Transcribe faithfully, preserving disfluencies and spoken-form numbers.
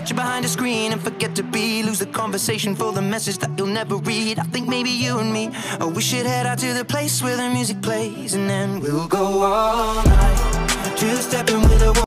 picture behind a screen and forget to be. Lose the conversation for the message that you'll never read. I think maybe you and me, oh, we should head out to the place where the music plays, and then we'll go all night, two-stepping